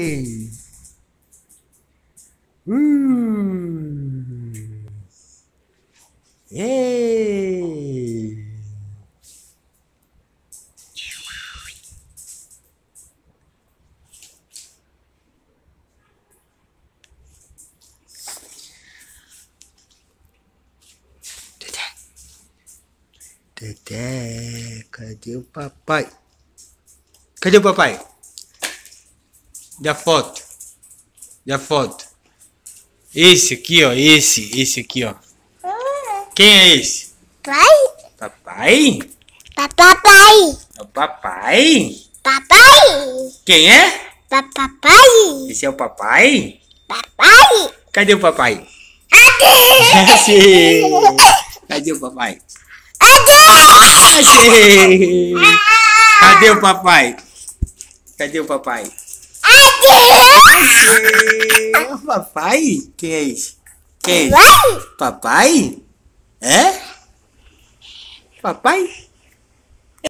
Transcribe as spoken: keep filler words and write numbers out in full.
Ei! Hum! Ei! Dedé, cadê o papai? Cadê o papai? Dá foto. Dá foto. Esse aqui, ó. Esse. Esse aqui, ó. Quem é esse? Pai? Papai? Papai. É o papai? Papai. Quem é? Papai. Esse é o papai? Papai. Cadê o papai? Aqui. Esse. Cadê o papai? Aqui. Esse. Cadê o papai? Cadê o papai? Aqui. O papai? Quem é esse? Quem é esse? Papai. Papai? É? Papai?